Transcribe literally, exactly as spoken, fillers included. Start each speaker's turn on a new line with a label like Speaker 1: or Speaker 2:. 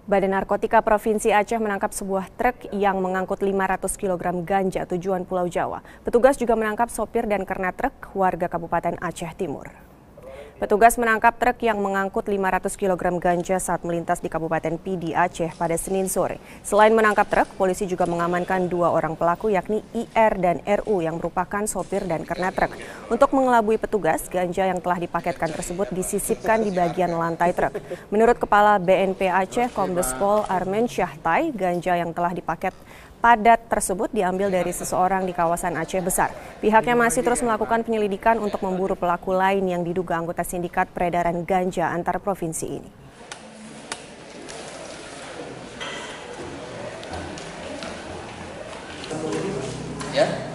Speaker 1: Badan Narkotika Provinsi Aceh menangkap sebuah truk yang mengangkut lima ratus kilogram ganja tujuan Pulau Jawa. Petugas juga menangkap sopir dan kernet truk warga Kabupaten Aceh Timur. Petugas menangkap truk yang mengangkut lima ratus kilogram ganja saat melintas di Kabupaten Pidi, Aceh pada Senin sore. Selain menangkap truk, polisi juga mengamankan dua orang pelaku yakni I R dan R U yang merupakan sopir dan kernet truk. Untuk mengelabui petugas, ganja yang telah dipaketkan tersebut disisipkan di bagian lantai truk. Menurut Kepala B N P Aceh, Kombes Pol Armen Syahtai, ganja yang telah dipaket padat tersebut diambil dari seseorang di kawasan Aceh Besar. Pihaknya masih terus melakukan penyelidikan untuk memburu pelaku lain yang diduga anggota sindikat peredaran ganja antar provinsi ini.
Speaker 2: Ya.